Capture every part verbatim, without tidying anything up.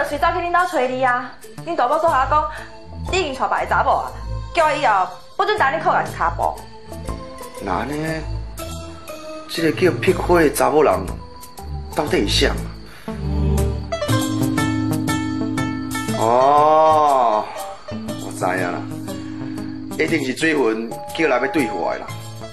就随走去恁兜找你啊！恁大某做下讲，你已经娶别个查某啊，叫我以后不准打你扣家一骹步。 那呢？这个叫劈火的查某人，到底是啥？哦，我知影啦，一定是水魂叫来要对付我的啦。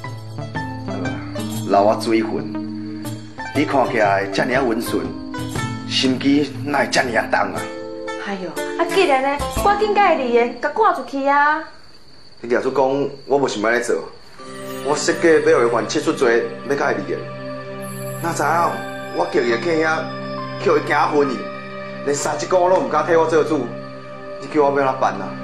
留我水魂，你看起来这么温顺，心机哪会这么重啊？ 哎呦，啊，既然呢，赶紧甲伊离的，甲赶出去啊！ 你假如讲我无想要来做，我设计要为犯七出罪，要甲伊离的。哪知影我叫伊客遐，叫伊惊昏去，连三只狗拢唔敢替我做主，你叫我要哪办啊？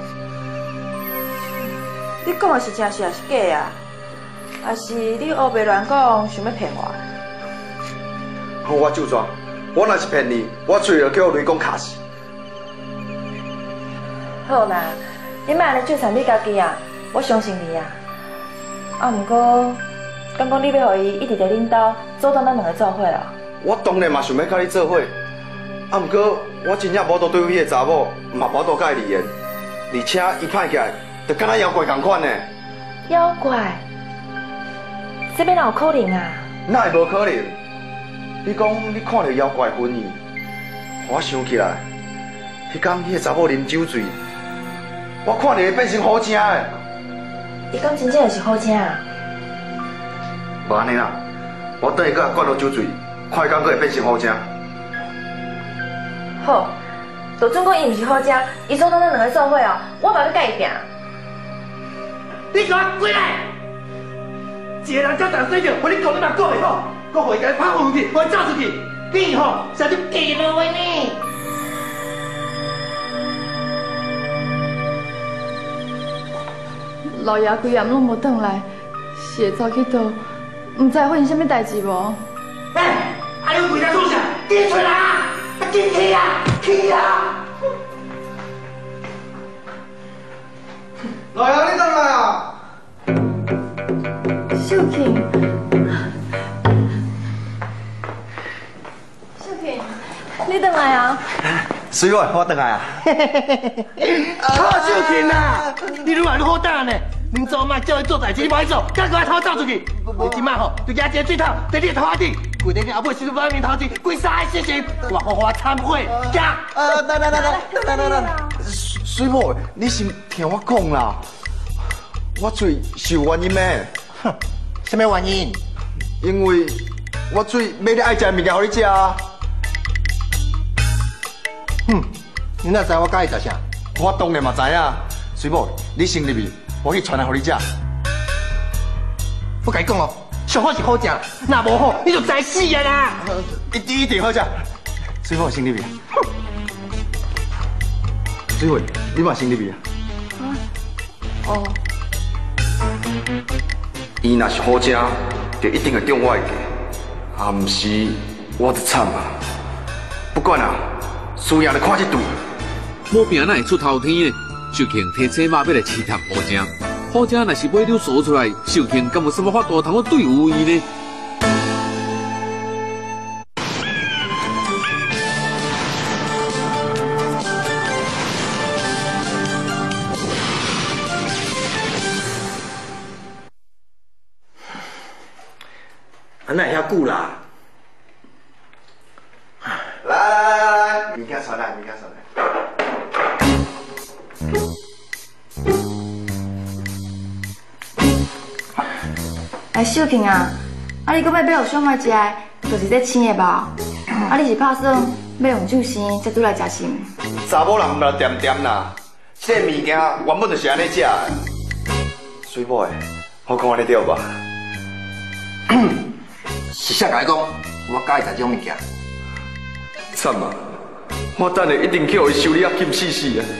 你讲的是真是还是假啊？还是你黑白乱讲，想要骗我？ 好，我就算，我若是骗你，我嘴就叫雷公卡死。 好啦，你莫安尼就算你家己啊，我相信你啊。啊，毋过，刚讲你要互伊一直在恁兜阻挡咱两个做伙哦。 我当然嘛想要甲你做伙，啊，毋过我真正无多对付迄个查某，嘛无多甲伊离言，而且伊看起来就敢若妖怪同款呢。 妖怪？这边哪有可能啊？ 哪会无可能？你讲你看到妖怪魂意，我想起来，迄天迄个查某啉酒醉，我看到伊变成好精的。 伊讲真正就是好精啊？ 无安尼啦，我等下佮灌落酒醉，看伊敢佮会变成好精。 好，就准讲伊毋是好精，伊阻挡咱两个做伙哦，我嘛要甲伊拼。 你给我过来！一个人才淡水着，互你讲你嘛讲袂好，搁互伊甲你拍回去，互伊走出去，你吼实在假落位呢。 老爷规暗拢无转来，是会走去倒？唔知发生啥物代志无？ 哎，啊你规家做啥？紧出来啊！啊紧去啊！去啊！ 老爷，你倒来啊？ 秀琴，秀琴，你倒来啊？ 水我，我倒来啊。 好秀琴啊！你愈来愈好胆呢。恁做卖叫伊做代志，你无爱做，赶快偷走出去！你即摆吼，就举一个水桶在你的头壳顶，规日后尾收入面头前，规三个死刑，我好好忏悔，行。 啊，等等等等等等等，水某，你先听我讲啦。我嘴是有原因的。 哼，什么原因？ 因为我嘴买你爱食的物件互你食啊。 哼，你哪知我介意食啥？ 我当然嘛知影。水某，你先入去。我去传来互你食。 我甲你讲哦，上好是好食，若无好你就知死啊啦！ 一定一定好食。水某先入去。水某，你嘛先入去。 啊？哦。 伊若是好食，就一定会中我的计，啊，毋是我就惨啊！不管啊，输赢就看这赌。 无病哪会出头天呢？秀琴提醒马要来试探好精，好精若是买溜说出来，秀琴敢有什么法度通去对付伊呢？ 安哪会遐久啦？ 来来来来来，物件传来，物件传来。 哎，秀琴啊，啊你搁要买互小妹食的，就是这青的吧？啊你是打算要用酒生才拄来食是毋？ 查某人毋着点点啦，这个物件原本就是安尼食的。水某的，我讲安尼对吧？ 是啥甲你讲？我介意食这种物件。 惨啊！我等下一定叫伊修理啊，金死死啊！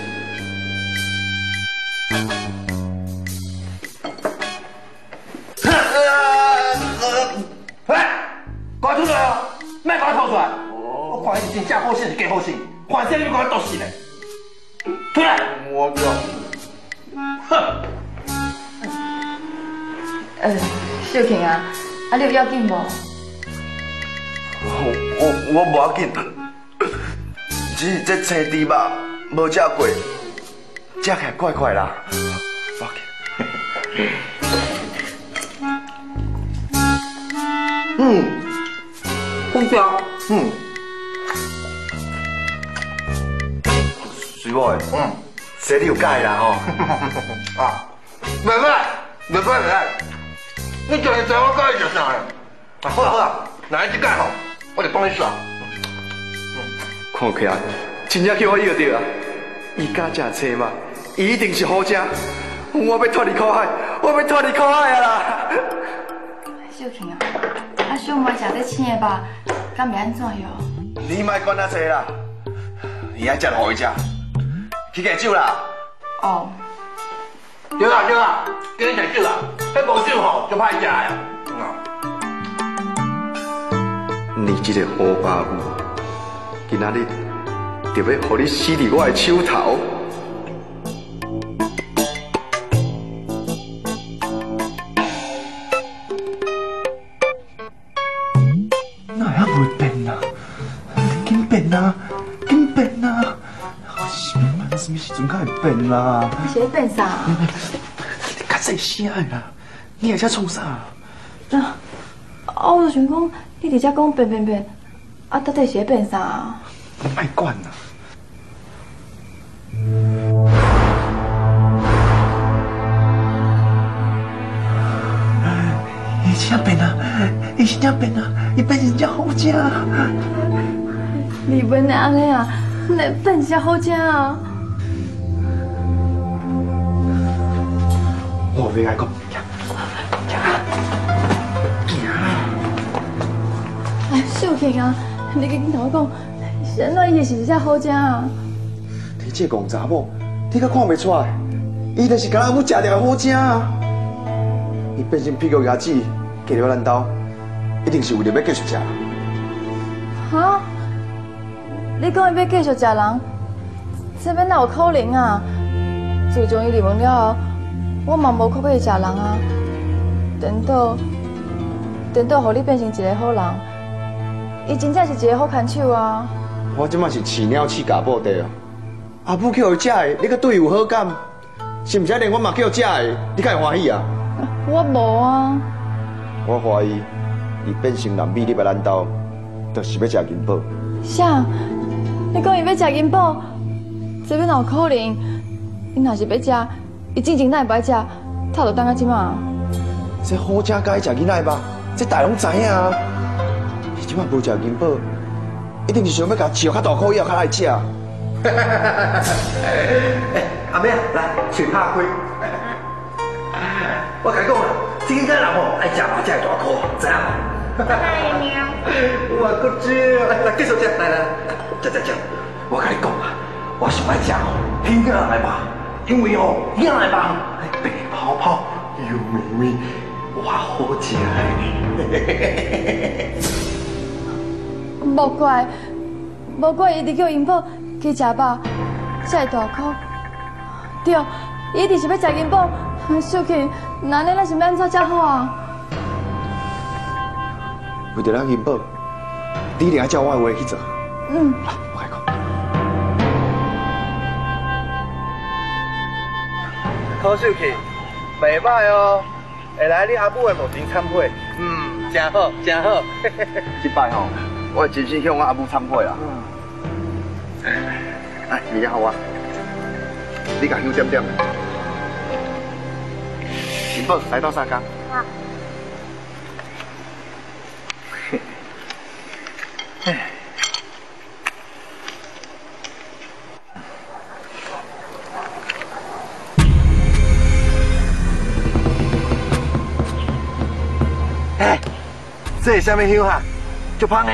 哎，赶出来哦！莫把我拖出来！我看伊是真正好心是假好心，反正你把我毒死嘞！出来！ 我讲， 哼！ 呃，秀琴啊，啊你有要紧无？ 我我我无要紧， 只是这青猪肉无食过，食起来怪怪啦。抱歉。嗯，好食。嗯。水某的，嗯，这你有介啦吼。啊，袂歹，袂歹袂歹。你就会知我介意食啥个。啊，好啦好啦，那这届吼，我就帮你耍。看起来真正叫我摇着啊！伊敢食青嘛，伊一定是好食。我要脱离苦海，我要脱离苦海啊啦！ 秀琴啊，啊小妹食这青的肉，敢袂安怎哟？ 你莫管那济啦，伊爱食就互伊食，去戒酒啦。 哦。 对啦对啦，今日食酒啦，迄无酒吼就歹食呀。 你这个好爸母，今仔日就要互你死伫我的手头。 哪会袂变啊？紧变啊！紧变啊！什么什么时阵才会变啦？ 你是咧变啥？ 你较细声的啦！你会遮创啥？ 啊，啊，我就想讲，你伫遮讲变变变，啊，到底是咧变啥？ 你莫管啦！伊真变啊！伊真正变啊！伊变成真好食。 你变哪安尼啊？那变真好食啊！ 我袂爱讲， 哎，秀琴啊，你跟同我讲，是安怎伊是真正好食啊？ 你这戆查某，你可看袂出来？伊就是敢若要食着好食啊！伊变成屁股牙齿，嫁入咱兜，一定是为了要继续食。 哈？你讲伊要继续食人，这边哪有可能啊？自从伊离婚了后，我嘛无可要食人啊。颠倒，颠倒，互你变成一个好人，伊真正是一个好看手啊。 我即马是饲鸟饲家宝地啊！阿母叫伊食的，你阁对伊有好感，是毋是连我嘛叫伊食的，你敢会欢喜啊？ 我无啊。 我怀疑，伊变成男美入来咱兜，就是要食银宝。 啥？你讲伊要食银宝，这边哪有可能？伊若是要食，伊之前哪会不爱食？他就等到即马。 这好食该食囡仔吧？这大拢知影啊！伊即马无食银宝，一定是想要甲笑较大颗以后较爱食。 阿妹啊，来水拍开。我甲你讲啦，这间人吼爱食肉才会大颗，知影无？ 哎喵！ 我够少，来继续食，来来来，食食食。我甲你讲啊，我上爱食吼囡仔的肉，因为吼囡仔的肉白泡泡油绵绵，我好食的。 莫怪，莫怪伊伫叫银宝去食肉，才会大颗。对，伊一定是要食银宝。秀琴，那你咱是要安怎才好啊？ 为着咱银宝，你一定要照我的话去做。 嗯。 我甲你讲， 柯秀琴，袂歹哦，会来你阿母的墓前参会，嗯，真好，真好。 即摆吼，我真心向我阿母忏悔啦。嗯。哎，物件互我，你甲香点点。银宝来到三江。 好。 哎，这是什么香啊？足香的。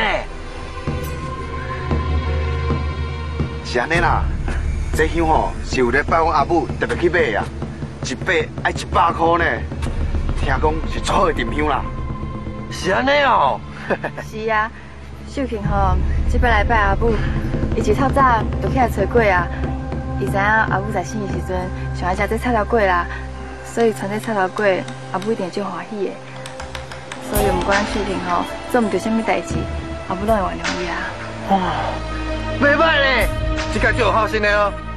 是安尼啦，这香吼是为了拜我阿母特别去买啊。一把爱一百块呢，听讲是最好的沉香啦。 是安尼哦。 是啊，秀琴吼，这摆来拜阿母，伊一透早就起来找粿啊。伊知影阿母在生的时阵想要食这菜头粿啦，所以传这菜头粿，阿母一定最欢喜的。所以不管秀琴吼做唔对什么代志，阿母拢会原谅伊啊。 哇， 袂歹咧，这个就有好心的哦。